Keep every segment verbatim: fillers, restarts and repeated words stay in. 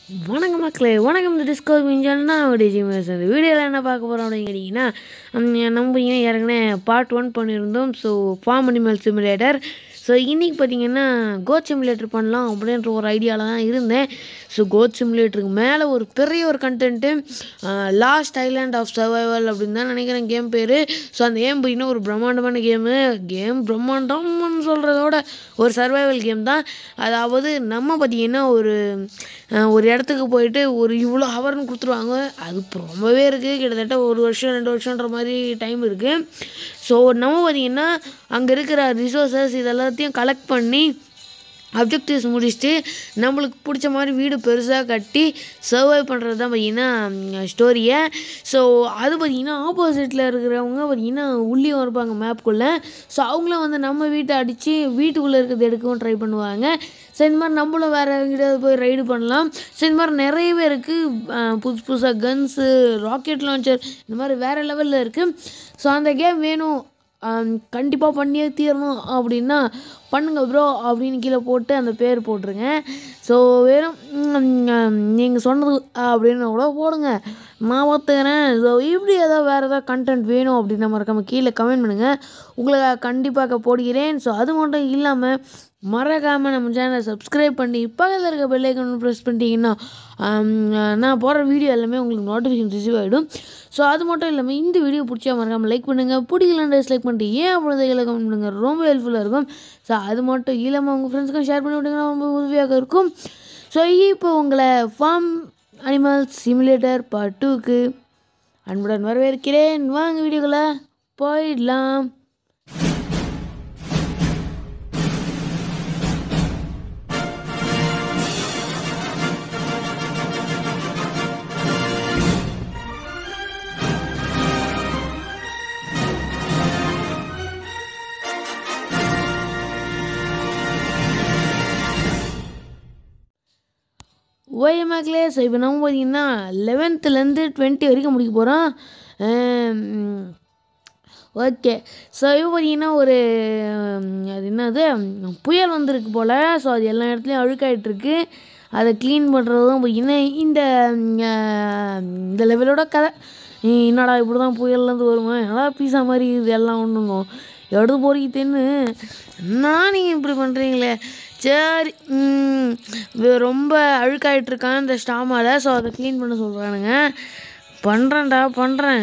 வணக்கம் மக்களே, வணக்கம். இந்த டிஸ்கவர் மிஞ்சானா அப்படியே ஜிமேஸ் அந்த வீடியோவில் என்ன பார்க்க போகிறோம் அப்படின்னு கேட்டிங்கன்னா, நம்ம ஏன் ஏற்கனவே பார்ட் ஒன் பண்ணியிருந்தோம். So farm animal simulator. So இன்றைக்கி பார்த்திங்கன்னா கோட் சிமுலேட்டர் பண்ணலாம் அப்படின்ற ஒரு ஐடியாவில் தான் இருந்தேன். ஸோ கோட் சிமுலேட்டருக்கு மேலே ஒரு பெரிய ஒரு content last island of survival அப்படின்னு தான் நினைக்கிறேன் கேம் பேர். ஸோ அந்த கேம் பார்த்திங்கன்னா ஒரு பிரம்மாண்டமான கேமு கேம் பிரம்மாண்டம்னு சொல்கிறதோட ஒரு சர்வைவல் கேம் தான். அதாவது நம்ம பார்த்திங்கன்னா ஒரு ஒரு இடத்துக்கு போயிட்டு ஒரு இவ்வளோ ஹவர்னு கொடுத்துருவாங்க. அது இப்போ ரொம்பவே இருக்குது, கிட்டத்தட்ட ஒரு வருஷம் ரெண்டு வருஷன்ற மாதிரி டைம் இருக்குது. ஸோ நம்ம பார்த்திங்கன்னா அங்கே இருக்கிற ரிசோர்ஸஸ் இதெல்லாத்தையும் கலெக்ட் பண்ணி அப்ஜெக்டிவ்ஸ் முடிச்சுட்டு நம்மளுக்கு பிடிச்ச மாதிரி வீடு பெருசாக கட்டி சர்வை பண்ணுறது தான் பார்த்திங்கன்னா ஸ்டோரியை. ஸோ அது பார்த்திங்கன்னா ஆப்போசிட்டில் இருக்கிறவங்க பார்த்திங்கன்னா உள்ளேயும் இருப்பாங்க மேப்புக்குள்ளே. ஸோ அவங்களும் வந்து நம்ம வீட்டை அடித்து வீட்டுக்குள்ளே இருக்கிறது எடுக்கவும் ட்ரை பண்ணுவாங்க. ஸோ இந்த மாதிரி நம்மளும் வேறு எங்கிட்ட போய் ரைடு பண்ணலாம். ஸோ இந்த மாதிரி நிறையவே இருக்குது, புதுசு புதுசாக கன்ஸு, ராக்கெட் லான்ச்சர், இந்த மாதிரி வேறு லெவலில் இருக்குது. ஸோ அந்த கேம் வேணும், கண்டிப்பாக பண்ணியே தீரணும் அப்படின்னா பண்ணுங்க ப்ரோ அப்படின்னு கீழே போட்டு அந்த பேர் போட்டுருங்க. ஸோ வெறும் நீங்கள் சொன்னது அப்படின்னு கூட போடுங்க, நான் பார்த்துக்கிறேன். ஸோ இப்படி ஏதாவது வேறு ஏதாவது கண்டென்ட் வேணும் அப்படின்னு மறக்காமல் கீழே கமெண்ட் பண்ணுங்கள், உங்களை கண்டிப்பாக போடுகிறேன். ஸோ அது மட்டும் இல்லாமல் மறக்காமல் நம்ம சேனலை சப்ஸ்கிரைப் பண்ணி பக்கத்தில் இருக்க பெல் ஐக்கான் ப்ரெஸ் பண்ணிட்டீங்கன்னா நான் போடுற வீடியோ எல்லாமே உங்களுக்கு நோட்டிஃபிகேஷன் ரிசீவ் ஆகிடும். ஸோ அது மட்டும் இல்லாமல் இந்த வீடியோ பிடிச்சா மறக்காமல் லைக் பண்ணுங்கள், பிடிக்கலன்னு டிஸ்லைக் பண்ணிட்டு ஏன் அப்படின்றத கமெண்ட் பண்ணுங்கள், ரொம்ப ஹெல்ப்ஃபுல்லாக இருக்கும். ஸோ அது மட்டும் இல்லாமல் உங்கள் ஃப்ரெண்ட்ஸ்க்கும் ஷேர் பண்ணி விட்டிங்கன்னா ரொம்ப உதவியாக இருக்கும். ஸோ இப்போ உங்களை ஃபார்ம் அனிமல்ஸ் சிமுலேட்டர் பார்ட் டூக்கு அன்புடன் வரவேற்கிறேன். வாங்க வீடியோக்குள்ளே போயிடலாம். ஓய் மக்களே, ஸோ இப்போ நம்ம பார்த்திங்கன்னா லெவன்த்துலேருந்து டுவெண்ட்டி வரைக்கும் முடிக்க போகிறோம். ஓகே, ஸோ இப்போ பார்த்திங்கன்னா ஒரு அது என்னது புயல் வந்திருக்கு போல். ஸோ அது எல்லா இடத்துலையும் அழுக்காயிட்ருக்கு, அதை க்ளீன் பண்ணுறதும் பார்த்திங்கன்னா இந்த இந்த லெவலோட கதை. என்னடா இப்படி தான் புயல்லேருந்து வருமா, என்னடா பீஸா மாதிரி இது எல்லாம் ஒன்றுங்க எடுத்து போறிக்கிட்டேன்னு நான் நீங்கள் இப்படி பண்ணுறீங்களே. சரி, ரொம்ப அழுக்காயிட்ருக்கான் இந்த ஸ்டாமால். ஸோ அதை க்ளீன் பண்ண சொல்கிறானுங்க. பண்ணுறேன்டா பண்ணுறேன்.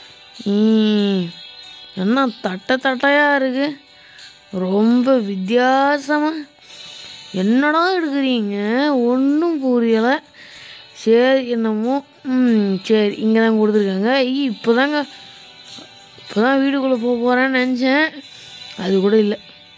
என்ன தட்டை தட்டையாக இருக்குது, ரொம்ப வித்தியாசமாக என்னடா எடுக்கிறீங்க, ஒன்றும் புரியலை. சரி என்னமோ ம் சரி இங்கே தான் கொடுத்துருக்காங்க. இப்போ தாங்க இப்போ தான் வீட்டுக்குள்ளே போக போகிறேன்னு நினச்சேன், அது கூட இல்லை.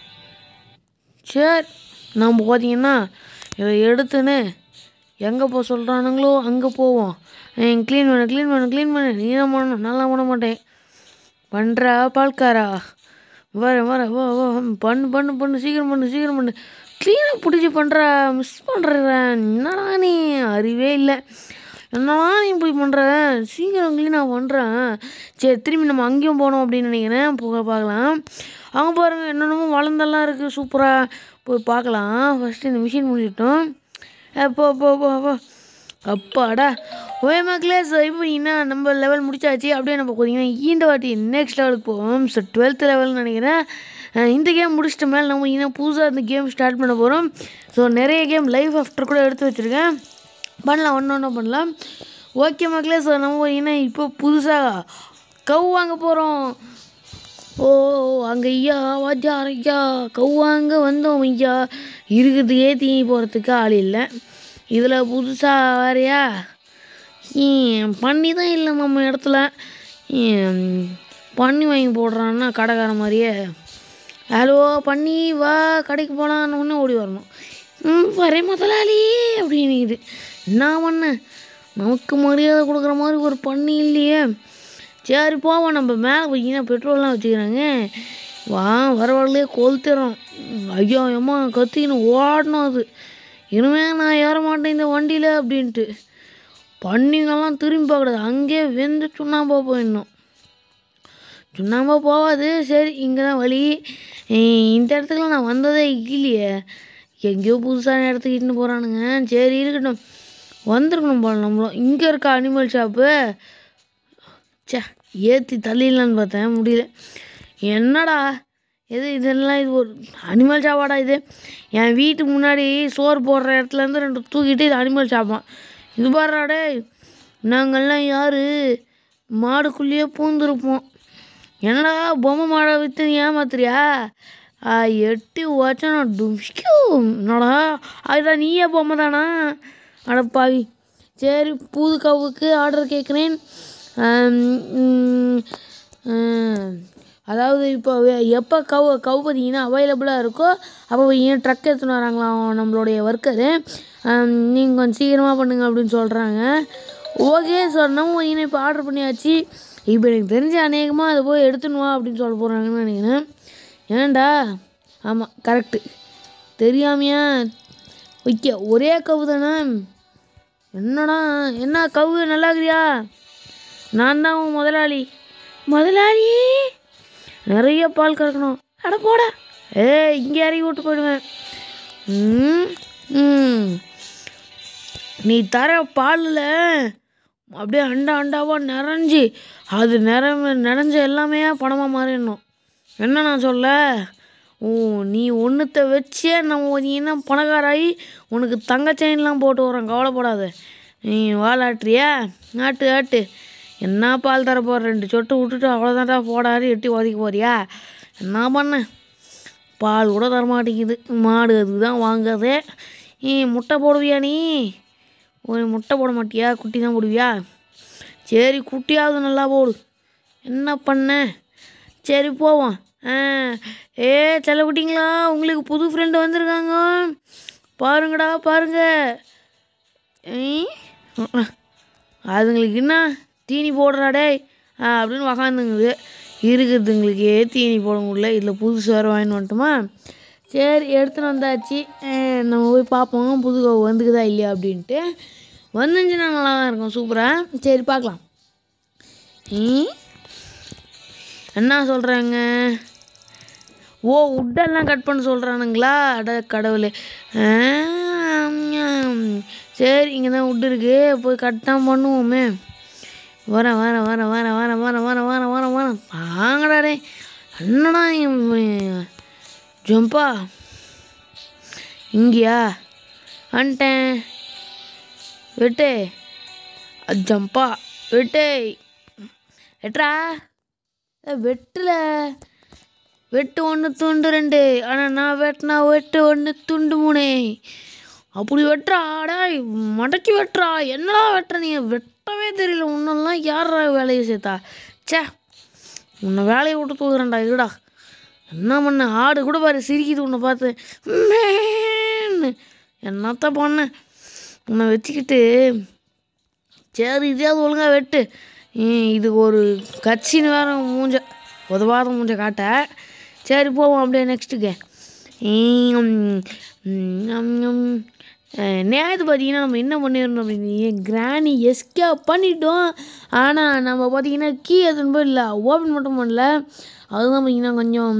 சரி நம்ம பார்த்திங்கன்னா இதை எடுத்துன்னு எங்கே போக சொல்கிறானுங்களோ அங்கே போவோம். க்ளீன் பண்ண க்ளீன் பண்ண க்ளீன் பண்ண நீ தான் பண்ணணும், நல்லா பண்ண மாட்டேன். பண்ணுறா பால்காரா, வரேன் வரேன் வா வா பண்ணு பண்ணு பண்ணு சீக்கிரம் பண்ணு சீக்கிரம் பண்ணு, க்ளீனாக பிடிச்சி பண்ணுறா, மிஸ் பண்ணுறேன். என்னடா நீ அறிவே இல்லை, என்னடா நீ இப்படி பண்ணுற, சீக்கிரம் க்ளீனாக பண்ணுறேன். சரி திரும்பி நம்ம அங்கேயும் போனோம் அப்படின்னு நினைக்கிறேன், போக பார்க்கலாம். அங்கே பாருங்கள் என்னென்னமோ வளர்ந்தெல்லாம் இருக்குது, சூப்பராக போய் பார்க்கலாம். ஃபஸ்ட்டு இந்த மிஷின் முடிச்சிட்டோம். அப்போ அப்போ அப்போ அப்போ அப்பாடா ஓய மக்களே. ஸோ இப்போ என்ன நம்ம லெவல் முடிச்சாச்சு. அப்படியே நம்ம பார்த்தீங்கன்னா இந்த வாட்டி நெக்ஸ்ட் லெவலுக்கு போவோம். ஸோ டுவெல்த் லெவல்னு நினைக்கிறேன். இந்த கேம் முடிச்சிட்ட மேலே நம்ம இன்னும் புதுசாக இந்த கேம் ஸ்டார்ட் பண்ண போகிறோம். ஸோ நிறைய கேம் லைவ் ஆஃப்டர் கூட எடுத்து வச்சுருக்கேன், பண்ணலாம், ஒன்று ஒன்றும் பண்ணலாம். ஓகே மக்களே, ஸோ நம்ம பார்த்தீங்கன்னா இப்போ புதுசாக கவ் வாங்க போகிறோம். ஓ அங்கே ஐயா வாத்தியார் ஐயா கவ் வாங்க வந்தோம் ஐயா, இருக்கிறதுக்கே தீனி போகிறதுக்கு ஆள் இல்லை, இதில் புதுசாக வேறையா பண்ணி தான் இல்லை நம்ம இடத்துல. பண்ணி வாங்கி போடுறான்னா கடைக்கார மாதிரியே. ஹலோ பண்ணி வா கடைக்கு போகலான்னு ஒன்று ஓடி வரணும். ம் வரேன் முதலாளி அப்படின்னுக்குது. என்ன பண்ண, நமக்கு மரியாதை கொடுக்குற மாதிரி ஒரு பண்ணி இல்லையே. சரி போவோம். நம்ம மேலே பார்த்தீங்கன்னா பெட்ரோல்லாம் வச்சுக்கிறாங்க, வா வர வரலையே கொளுத்துறோம். ஐயோ அம்மா கத்திக்கின்னு ஓடணும். அது இனிமேல் நான் ஏற மாட்டேன் இந்த வண்டியில் அப்படின்ட்டு பண்ணிங்கெல்லாம் திரும்பி பார்க்கூடாது, அங்கேயே வெந்து சுண்ணாம்பா போயிடணும். சுண்ணாம்பா போகாது. சரி இங்கே தான் வழி. இந்த இடத்துக்குலாம் நான் வந்ததே இல்லையே, எங்கேயோ புதுசான இடத்துக்கு இட்டுன்னு போகிறானுங்க. சரி இருக்கட்டும். வந்திருக்கணும் போல நம்மளும். இங்கே இருக்க அனிமல் ஷாப்பு சே ஏற்றி தள்ளிடலான்னு பார்த்தேன், முடியல. என்னடா எது இதெல்லாம், இது ஒரு அனிமல் ஷாப்பாடா இது? என் வீட்டுக்கு முன்னாடி சோறு போடுற இடத்துலேருந்து ரெண்டு தூக்கிட்டு இது அனிமல் ஷாப்பான். இது பாடுறாடே, நாங்கள்லாம் யார் மாடுக்குள்ளேயே பூந்துருப்போம். என்னடா பொம்மை மாடை விற்று நீ ஏமாத்துறியா? எட்டி வச்சா நான் டும்ஸ்கியூ என்னடா அதுதான் நீயே பொம்மை தானா? அடப்பாவி. சரி, புது கவுக்கு ஆர்டர் கேட்குறேன். அதாவது இப்போ எப்போ கவு கவு பார்த்தீங்கன்னா அவைலபிளாக இருக்கோ அப்போ ஏன் ட்ரக் எடுத்துன்னு வராங்களாம் நம்மளுடைய ஒர்க்கரு. நீங்கள் கொஞ்சம் சீக்கிரமாக பண்ணுங்க அப்படின்னு சொல்கிறாங்க. ஓகே சொன்னோம். இன்னும் இப்போ ஆர்டர் பண்ணியாச்சு. இப்போ எனக்கு தெரிஞ்ச அநேகமாக அதை போய் எடுத்துன்னு வா அப்படின்னு சொல்ல போகிறாங்கன்னு நினைக்கிறேன். ஏன்டா? ஆமாம், கரெக்டு. தெரியாமையா ஓகே, ஒரே கவு தானே. என்னடா என்ன கவு நல்லா இருக்கிறியா? நான் தான் உன் முதலாளி. முதலாளி நிறைய பால் கறக்கணும். அட போட. ஏ இங்கே இறங்கி விட்டு போயிடுவேன். ம் ம் நீ தர பாலில் அப்படியே அண்டா அண்டாவாக நிறைஞ்சி அது நிற நிறைஞ்ச எல்லாமே பணமாக மாறிடணும். என்ன நான் சொல்ல? ஓ நீ ஒன்றுத்த வச்சே நம்ம நீ என்ன பணக்காராகி உனக்கு தங்க செயின்லாம் போட்டு வரோம், கவலைப்படாத. நீ வாலாட்டுறியா? ஆட்டு ஆட்டு. என்ன பால் தர போகிற? ரெண்டு சொட்டு விட்டுட்டு அவ்வளோதான்டா போடாது எட்டி ஒதுக்க போறியா? என்ன பண்ண? பால் கூட தரமாட்டேங்குது மாடு, அதுக்கு தான் வாங்காதே. நீ முட்டை போடுவியா? நீ ஒரு முட்டை போட மாட்டியா? குட்டி தான் போடுவியா? சரி, குட்டியாவது நல்லா போடு. என்ன பண்ண? சரி போவோம். ஆ ஏ செல்ல குட்டிங்களா, உங்களுக்கு புது ஃப்ரெண்டு வந்திருக்காங்க பாருங்கடா பாருங்க. அதுங்களுக்கு என்ன தீனி போடுறாடே ஆ அப்படின்னு உக்காந்துங்குது. இருக்கிறதுங்களுக்கே தீனி போட முடியல, இதில் புதுசு வேறு வாங்கின்னு வந்துட்டோமா? சரி, எடுத்துன்னு வந்தாச்சு. நம்ம போய் பார்ப்போம் புது கவு வந்துக்குதா இல்லையா அப்படின்ட்டு. வந்துச்சுன்னா நல்லா தான் இருக்கும், சூப்பராக. சரி பார்க்கலாம். என்ன சொல்கிறாங்க? ஓ உட்டெல்லாம் கட் பண்ண சொல்கிறானுங்களா? அட கடவுளே. சரி, இங்கே தான் உட்டு இருக்குது, போய் கட் தான் பண்ணுவோமே. வரேன் வரேன் வரேன் வரேன் வரேன் வரேன் வரேன் வரேன் வரேன் வரேன் வாங்கடாடே. என்னடா ஜம்பா இங்கேயா? வந்துட்டேன். வெட்டே ஜம்பா வெட்டே வெட்டுறா. வெட்டல, வெட்டு ஒன்று துண்டு ரெண்டு. ஆனால் நான் வெட்டினா வெட்டு ஒன்று துண்டு மூணு. அப்படி வெட்டுறா? அடாய் மடக்கி வெட்டுறா. என்னடா வெட்டுற நீ? வெட்டவே தெரியல. உன்னெல்லாம் யாரா வேலையை சேர்த்தா? சே, உன்னை வேலையை விட்டு தூக்குறேன்டா. இருடா, என்ன பண்ண? ஆடு கூட பாரு சிரிக்குது உன்னை பார்த்து. என்னத்த பண்ண உன்னை வச்சுக்கிட்டு? சரி, இதையாவது ஒழுங்காக வெட்டு. இது ஒரு கட்சின்னு வேறு மூஞ்ச உதவாத மூஞ்ச காட்ட. சரி போவோம் அப்படியே நெக்ஸ்ட்டுக்கு. நேற்று பார்த்தீங்கன்னா நம்ம என்ன பண்ணியிருந்தோம் அப்படின்னு, கிராணி எஸ்கேப் பண்ணிட்டோம். ஆனால் நம்ம பார்த்தீங்கன்னா கீ எதுன்னு போய் இல்லை, ஓப்பன் மட்டும் பண்ணல. அதுதான் பார்த்தீங்கன்னா கொஞ்சம்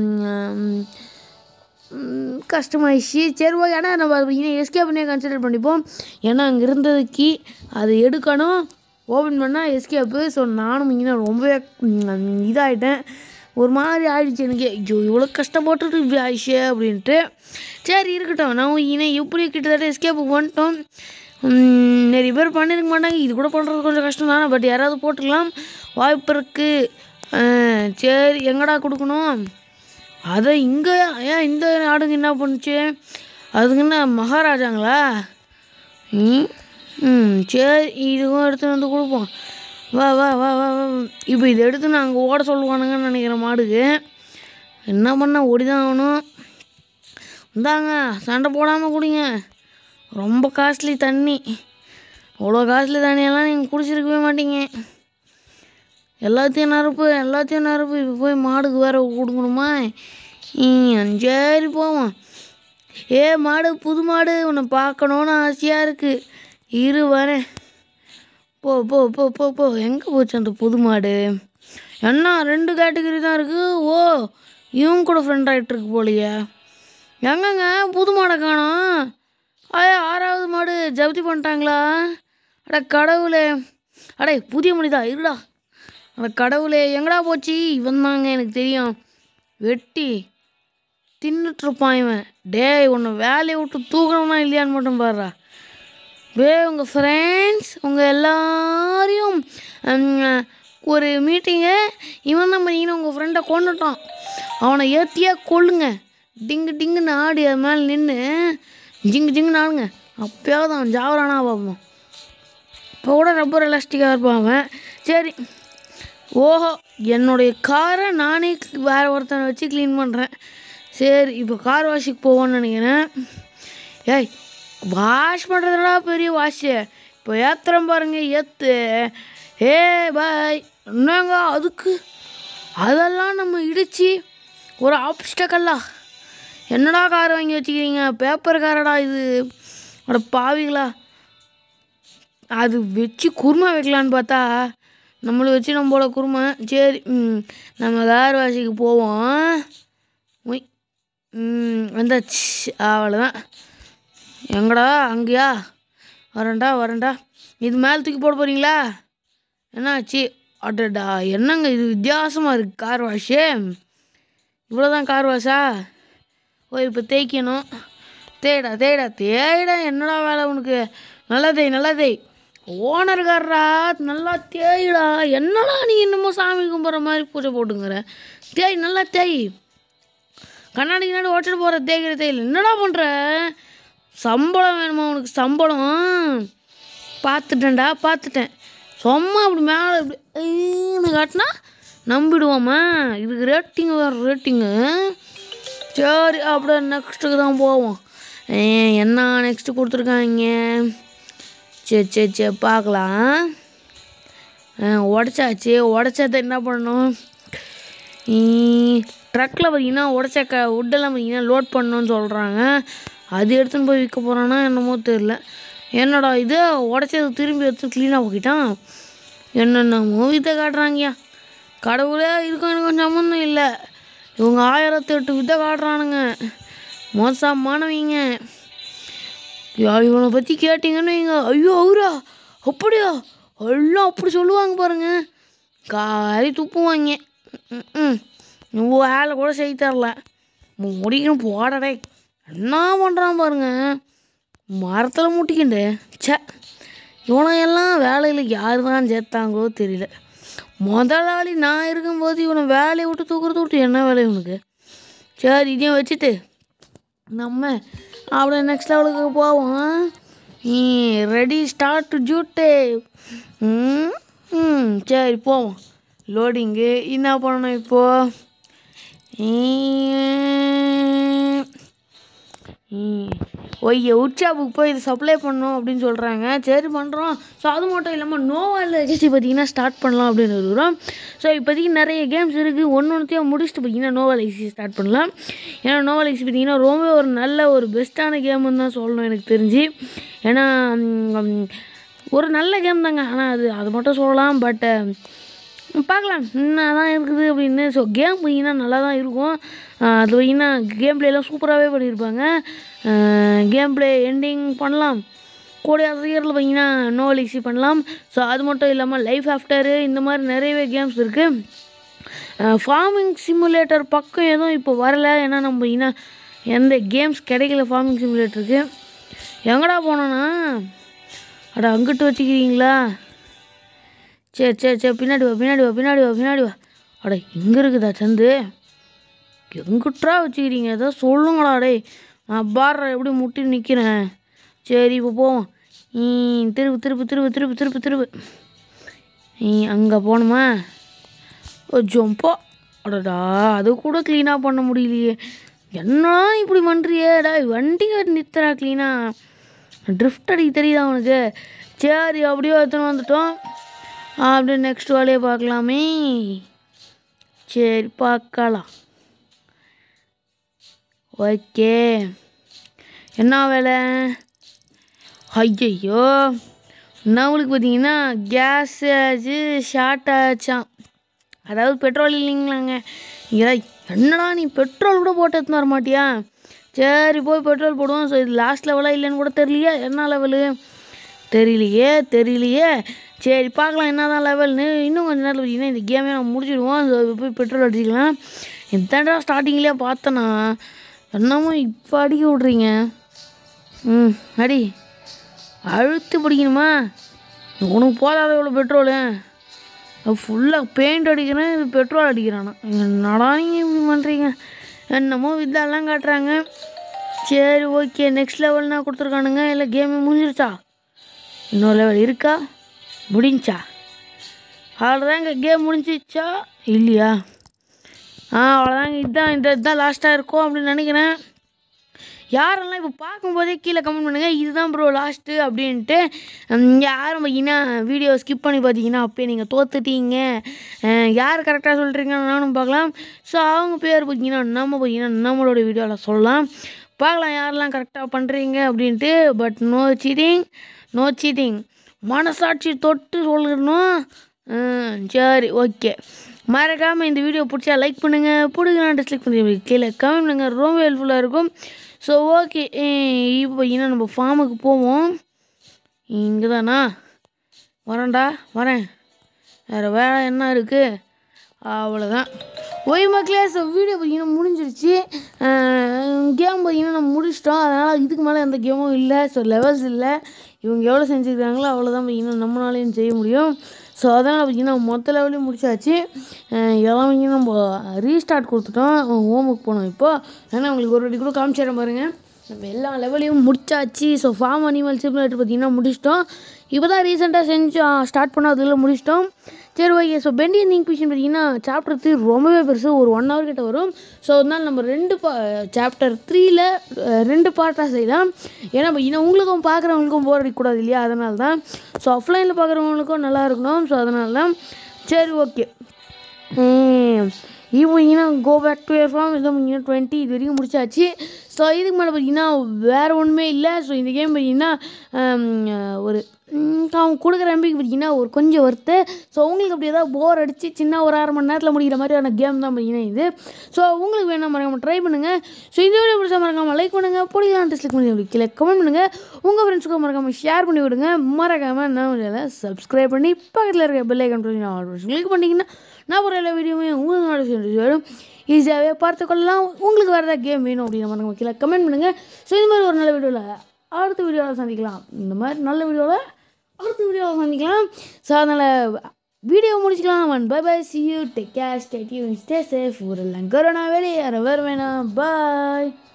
கஷ்டமாயிடுச்சு. சரி ஓகே, ஆனால் நம்ம பார்த்தீங்கன்னா எஸ்கேப் பண்ணியே கன்சிடர் பண்ணிப்போம். ஏன்னா அங்கே இருந்தது கீ, அது எடுக்கணும். ஓப்பன் பண்ணால் எஸ்கேப்பு. ஸோ நானும் இங்கே ரொம்பவே இதாகிட்டேன், ஒரு மாதிரி ஆயிடுச்சு எனக்கு. ஐயோ இவ்வளோ கஷ்டப்பட்டுட்டு இப்படி ஆயிடுச்சு அப்படின்ட்டு. சரி இருக்கட்டும், நான் இங்கே எப்படி கிட்டத்தட்ட எஸ்கேப்புக்கு வந்துட்டோம். நிறைய பேர் பண்ணியிருக்க மாட்டாங்க, இது கூட பண்ணுறது கொஞ்சம் கஷ்டம் தானே. பட் யாராவது போட்டுக்கலாம், வாய்ப்பு இருக்குது. சரி எங்கடா கொடுக்கணும்? அதை இங்கே ஏன் இந்த ஆடுங்க என்ன பண்ணுச்சு? அதுக்குன்னா மகாராஜாங்களா? ம் ம் சரி, இதுவும் எடுத்துன்னு வந்து கொடுப்போம். வா வா வா வா வா. இப்போ இதை எடுத்து நான் அங்கே ஓட சொல்லுவானுங்கன்னு நினைக்கிறேன். மாடுக்கு என்ன பண்ண ஓடி தான் ஆகணும். இந்தாங்க, சண்டை போடாமல் குடிங்க. ரொம்ப காஸ்ட்லி தண்ணி. அவ்வளோ காஸ்ட்லி தண்ணியெல்லாம் நீங்கள் குடிச்சிருக்கவே மாட்டீங்க. எல்லாத்தையும் நறுப்பு எல்லாத்தையும் நறுப்பு. இப்போ போய் மாடுக்கு வேறு கொடுக்கணுமா? சரி போவோம். ஏ மாடு, புது மாடு, உன்னை பார்க்கணுன்னு ஆசையாக இருக்குது. இரு வரேன். போ போ போ போ போ. எங்கே போச்சு அந்த புது மாடு? என்ன ரெண்டு கேட்டகரி தான் இருக்குது? ஓ இவங்க கூட ஃப்ரெண்ட் ஆகிட்டுருக்கு போலையே. எங்கங்க புது மாடை காணோம்? ஐயா, ஆறாவது மாடு ஜப்தி பண்ணிட்டாங்களா? அட கடவுளே, அடே புதிய மனிதா இருடா. அட கடவுளே எங்கடா போச்சு? இவன் தாங்க எனக்கு தெரியும், வெட்டி தின்னுட்ருப்பான் இவன். டேய் உன்னை வேலையை விட்டு தூக்கணும்னா இல்லையான்னு மட்டும் பாடுறா. வே உங்கள் ஃப்ரெண்ட்ஸ் உங்கள் எல்லாரையும் ஒரு மீட்டிங்கு. இவன் தான் பார்த்தீங்கன்னா உங்கள் ஃப்ரெண்டை கொண்டுட்டான். அவனை ஏற்றியே கொள்ளுங்க. டிங்கு டிங்குன்னு ஆடி அது மேலே நின்று ஜிங்கு ஜிங்குன்னு ஆடுங்க. அப்போயாவது அவன் ஜாவரானா பார்ப்போம். இப்போ கூட ரொம்ப ரெலாஸ்டிக்காக இருப்பான் அவன். சரி, ஓஹோ, என்னுடைய காரை நானே வேறு ஒருத்தனை வச்சு க்ளீன் பண்ணுறேன். சரி, இப்போ கார் வாஷுக்கு போவோன்னு நினைக்கிறேன். ஏய், வாஷ் பண்ணுறதுடா பெரிய வாஷு. இப்போ ஏற்றுறோம் பாருங்க, ஏற்று. ஏ பாய், என்னங்க அதுக்கு அதெல்லாம் நம்ம இடித்து ஒரு ஆப்ஸ்டக்கல்லா? என்னடா கார் வாங்கி வச்சுக்கிறீங்க? பேப்பர் காரடா இது. அட பாவிங்களா, அது வச்சு குருமா வைக்கலான்னு பார்த்தா நம்மளை வச்சு நம்மளோட குருமா. சரி, ம் நம்ம கார் வாஷுக்கு போவோம். ஒய், ம் வந்தாச்சு, அவ்வளோதான். எங்கடா? அங்கேயா? வரேன்டா வரேன்டா. இது மேலே தூக்கி போட போகிறீங்களா? என்னாச்சு? அடடா, என்னங்க இது வித்தியாசமாக இருக்குது கார் வாஷு. இவ்வளோதான் கார் வாஷா? ஓ, இப்போ தேய்க்கணும். தேடா தேடா தேடா, என்னடா வேலை உனக்கு? நல்லா தேய் நல்லா தேய். ஓனர்காரரா, நல்லா தேய்டா. என்னடா நீ இன்னமும் சாமி கும்பிட்ற மாதிரி பூஜை போட்டுங்கிற? தேய் நல்லா தேய். கண்ணாடி கண்ணாடி ஓட்டிட்டு போகிற தேய்கிற தேயில் என்னடா பண்ணுற? சம்பளம் வேணுமா உனக்கு? சம்பளம் பார்த்துட்டேன்டா, பார்த்துட்டேன். சும்மா அப்படி மேலே இப்படி காட்டினா நம்பிடுவோம்மா? இதுக்கு ரேட்டிங்கு வேறு ரேட்டிங்கு. சரி, அப்படியே நெக்ஸ்ட்டுக்கு தான் போவோம். என்ன நெக்ஸ்ட்டு கொடுத்துருக்காங்க? சரி சரி சரி பார்க்கலாம். உடச்சாச்சு. உடச்சதை என்ன பண்ணணும்? ட்ரக்கில் பார்த்தீங்கன்னா உடச்ச க உட்டெல்லாம் பார்த்தீங்கன்னா லோட் பண்ணணும்னு சொல்கிறாங்க. அது எடுத்துன்னு போய் விற்க போகிறான்னா என்னமோ தெரில. என்னடா இது, உடச்சதை திரும்பி எடுத்து க்ளீனாக போக்கிட்டான். என்னென்னமோ வித்தை காட்டுறாங்கய்யா. கடவுளே, இருக்கும் எனக்கு கொஞ்சம் சம்மந்தம் இல்லை. இவங்க ஆயிரத்தி எட்டு வித்தை காட்டுறானுங்க, மோசமானவங்க. இவனை பற்றி கேட்டிங்கன்னு வைங்க, ஐயோ அவரா அப்படியா எல்லாம் அப்படி சொல்லுவாங்க பாருங்க. காரி துப்புவாங்க. ம் ம் வேலை கூட செய்ய தரல, முடிக்கணும் போடடே. என்ன பண்ணுறான் பாருங்க, மரத்தில் முட்டிக்கிண்டு. சே, இவனையெல்லாம் வேலையில் யார் தான் சேர்த்தாங்களோ தெரியல. முதலாளி நான் இருக்கும்போது இவனை வேலையை விட்டு தூக்குறது விட்டு என்ன வேலை இவனுக்கு? சரி, இதையும் வச்சுட்டு நம்ம அப்படியே நெக்ஸ்ட் லெவலுக்கு போவோம். ரெடி ஸ்டார்ட் ஜூட்டே. ம் ம் சரி போவோம். லோடிங்கு என்ன பண்ணணும் இப்போது? ஒய்ய உட்ஷாப்புக்கு போய் இது சப்ளை பண்ணணும் அப்படின்னு சொல்கிறாங்க. சரி பண்ணுறோம். ஸோ அது மட்டும் இல்லாமல் நோவாவில் எக்ஸி பார்த்திங்கன்னா ஸ்டார்ட் பண்ணலாம் அப்படின்னு இருக்கிறோம். ஸோ இப்போதைக்கு நிறைய கேம்ஸ் இருக்குது. ஒன்று ஒன்றுத்தையும் முடிச்சுட்டு பார்த்திங்கன்னா நோவால் எக்ஸி ஸ்டார்ட் பண்ணலாம். ஏன்னா நோவால் எக்ஸி பார்த்திங்கன்னா ரொம்ப ஒரு நல்ல ஒரு பெஸ்ட்டான கேமுன்னு தான் சொல்லணும் எனக்கு தெரிஞ்சு. ஏன்னா ஒரு நல்ல கேம் தாங்க, ஆனால் அது அது மட்டும் சொல்லலாம். பட்டு பார்க்கலாம் என்ன தான் இருக்குது அப்படின்னு. ஸோ கேம் பார்த்திங்கன்னா நல்லா தான் இருக்கும். அது பார்த்திங்கன்னா கேம் பிளேலாம் சூப்பராகவே பண்ணியிருப்பாங்க. கேம் பிளே எண்டிங் பண்ணலாம், கூடிய சீக்கிரத்தில் பார்த்திங்கன்னா நோவால் எக்ஸி பண்ணலாம். ஸோ அது மட்டும் இல்லாமல் லைஃப் ஆஃப்டரு இந்த மாதிரி நிறையவே கேம்ஸ் இருக்குது. ஃபார்மிங் சிமுலேட்டர் பக்கம் எதுவும் இப்போ வரலை. ஏன்னா நம்ம பார்த்திங்கன்னா எந்த கேம்ஸ் கிடைக்கல ஃபார்மிங் சிமுலேட்டருக்கு. எங்கடா போனோன்னா, அட அங்கிட்டு வச்சுக்கிறீங்களா? சரி சரி சரி பின்னாடி வா பின்னாடி வா பின்னாடி வா பின்னாடி வா. அட இங்கே இருக்குதா சந்து? எங்கிட்டா வச்சுக்கிறீங்க? ஏதோ சொல்லுங்களா? அடே நான் பாடுற எப்படி முட்டி நிற்கிறேன். சரி இப்போ போவோம். திருப்பு திருப்பு திருப்பு திருப்பு திருப்பு திருப்பு அங்கே போகணுமா? ஓ ஜம்போ. அடடா, அது கூட க்ளீனாக பண்ண முடியலையே. என்ன இப்படி பண்ணுறியேடா? வண்டி நிறுத்துறா க்ளீனாக. ட்ரிஃப்ட் அடிக்க தெரியுதா அவனுக்கு? சரி, அப்படியே எடுத்துன்னு வந்துட்டோம். அப்படியே நெக்ஸ்ட் வேலையை பார்க்கலாமே. சரி பார்க்கலாம். ஓகே, என்ன வேலை? ஐயையோ, நம்மளுக்கு பார்த்தீங்கன்னா கேஸ் ஆச்சு, ஷார்ட் ஆச்சான். அதாவது பெட்ரோல் இல்லைங்களாங்க. இங்கே என்னடா நீ பெட்ரோல் கூட போட்டு எடுத்துன்னு வர மாட்டியா? சரி போய் பெட்ரோல் போடுவோம். ஸோ இது லாஸ்ட் லெவலாக இல்லைன்னு கூட தெரியலையா என்ன லெவலு? தெரியலையே தெரியலையே சரி பார்க்கலாம் என்ன தான் லெவல்னு. இன்னும் கொஞ்சம் நேரத்தில் பார்த்தீங்கன்னா இந்த கேமே நம்ம முடிச்சிடுவோம். அது போய் பெட்ரோல் அடிச்சிக்கலாம். எத்தனை ஸ்டார்டிங்லேயே பார்த்தேன்னா என்னமோ இப்போ அடிக்க விட்றீங்க. ம் அடி அழுத்து பிடிக்கணுமா? உனக்கு போதாத இவ்வளோ பெட்ரோலு ஃபுல்லாக பெயிண்ட் அடிக்கிறேன், இது பெட்ரோல் அடிக்கிறானா? என்னடா நீங்கள் இப்படி பண்ணுறீங்க? என்னமோ வித்தாலாம் காட்டுறாங்க. சரி ஓகே நெக்ஸ்ட் லெவல்னா கொடுத்துருக்கானுங்க. இல்லை கேமே முடிஞ்சிருச்சா? இன்னொரு லெவல் இருக்கா? முடிஞ்சா? அவ்வளோதாங்க கேம் முடிஞ்சிச்சா இல்லையா? ஆ அவ்வளோதாங்க. இதுதான் இந்த இதுதான் லாஸ்ட்டாக இருக்கும் அப்படின்னு நினைக்கிறேன். யாரெல்லாம் இப்போ பார்க்கும்போதே கீழே கமெண்ட் பண்ணுங்கள் இதுதான் ப்ரோ லாஸ்ட்டு அப்படின்ட்டு. யாரும் பார்த்தீங்கன்னா வீடியோ ஸ்கிப் பண்ணி பார்த்தீங்கன்னா அப்போயே நீங்கள் தோத்துட்டீங்க. யார் கரெக்டாக சொல்கிறீங்கன்னு நானும் பார்க்கலாம். ஸோ அவங்க பேர் பார்த்தீங்கன்னா நம்ம பார்த்தீங்கன்னா நம்மளோட வீடியோவில் சொல்லலாம். பார்க்கலாம் யாரெல்லாம் கரெக்டாக பண்ணுறீங்க அப்படின்ட்டு. But no cheating no cheating மனசாட்சி தொட்டு சொல்லணும். சரி ஓகே மறக்காமல் இந்த வீடியோ பிடிச்சா லைக் பண்ணுங்கள், பிடிக்கலாம் டிஸ்லைக் பண்ணி கீழே கமெண்ட் பண்ணுங்கள், ரொம்ப ஹெல்ப்ஃபுல்லாக இருக்கும். ஸோ ஓகே இப்போ பார்த்தீங்கன்னா நம்ம ஃபார்முக்கு போவோம். இங்கே தானா வரேன்டா வரேன். வேறு வேலை என்ன இருக்குது? அவ்வளோதான் ஒய் மக்களே. ஸோ வீடியோ பார்த்தீங்கன்னா முடிஞ்சிருச்சு. கேம் பார்த்தீங்கன்னா நம்ம முடிச்சிட்டோம். அதனால் இதுக்கு மேலே எந்த கேமும் இல்லை. ஸோ லெவல்ஸ் இல்லை. இவங்க எவ்வளோ செஞ்சுருக்காங்களோ அவ்வளோதான் பார்த்தீங்கன்னா நம்மளாலையும் செய்ய முடியும். ஸோ அதனால் பார்த்திங்கன்னா மொத்த லெவலையும் முடிச்சாச்சு. எல்லாம் பார்த்தீங்கன்னா நம்ம ரீஸ்டார்ட் கொடுத்துட்டோம். ஹோமுக்கு போனோம் இப்போது. ஏன்னா உங்களுக்கு ஒரு வாட்டி கூட காமிச்சிடறேன் பாருங்கள். நம்ம எல்லா லெவலையும் முடிச்சாச்சு. ஸோ ஃபார்ம் அனிமல் சிமுலேட்டர் பார்த்திங்கன்னா முடிச்சிட்டோம். இப்போ தான் ரீசெண்டாக செஞ்சோம் ஸ்டார்ட் பண்ணோம், அதில் முடிச்சிட்டோம். சரி ஓகே. ஸோ பெண்டிங் இன்க்விஷன் பார்த்திங்கன்னா சாப்டர் த்ரீ ரொம்பவே பெருசு, ஒரு ஒன் ஹவர் கிட்ட வரும். ஸோ அதனால் நம்ம ரெண்டு பா சாப்டர் த்ரீயில் ரெண்டு பார்ட்டாக செய்யலாம். ஏன்னா பார்த்தீங்கன்னா உங்களுக்கும் பார்க்குறவங்களுக்கும் போர் அடிக்கக்கூடாது இல்லையா? அதனால தான். ஸோ ஆஃப்லைனில் பார்க்குறவங்களுக்கும் நல்லா இருக்கணும். ஸோ அதனால தான். சரி ஓகே இப்போ பார்த்தீங்கன்னா go back to your farm இதை பார்த்தீங்கன்னா டுவெண்ட்டி இது வரைக்கும் முடிச்சாச்சு. ஸோ இதுக்கு மேலே பார்த்தீங்கன்னா வேறு ஒன்றுமே இல்லை. ஸோ இந்த கேம் பார்த்தீங்கன்னா ஒரு அவங்க கொடுக்குற எம்பிக்கு பார்த்தீங்கன்னா ஒரு கொஞ்சம் ஒர்த்து. ஸோ உங்களுக்கு அப்படி ஏதாவது போர் அடித்து சின்ன ஒரு அரை மணி நேரத்தில் முடிக்கிற மாதிரியான கேம் தான் பார்த்தீங்கன்னா இது. ஸோ உங்களுக்கு வேணால் மறக்காமல் ட்ரை பண்ணுங்கள். ஸோ இந்த வீடியோ பிடிச்சா மறக்காமல் லைக் பண்ணுங்கள், பிடிக்கலாம் டிஸ்லைக் பண்ணி அப்படி கீழே கமெண்ட் பண்ணுங்கள். உங்கள் ஃப்ரெண்ட்ஸுக்கும் மறக்காமல் ஷேர் பண்ணி விடுங்க. மறக்காமல் நம்ம சப்ஸ்கிரைப் பண்ணி பக்கத்தில் இருக்க பெல் ஐக்கான் கிளிக் பண்ணிங்கன்னா நான் ஒரு எல்லா வீடியோவும் உங்களுக்கு வரும். ஈஸியாகவே பார்த்துக்கொள்ளலாம். உங்களுக்கு வேறு ஏதாவது கேம் வேணும் அப்படின்னு நம்ம கீழே கமெண்ட் பண்ணுங்கள். ஸோ இந்த மாதிரி ஒரு நல்ல வீடியோவில் அடுத்த வீடியோவில் சந்திக்கலாம். இந்த மாதிரி நல்ல வீடியோவில் அடுத்த வீடியோவில் சந்திக்கலாம். ஸோ அதனால் வீடியோ முடிச்சுக்கலாம். One bye bye see you take care stay tuned stay safe. ஒரு கொரோனா வெளியே வேறு வேணாம் பாய்.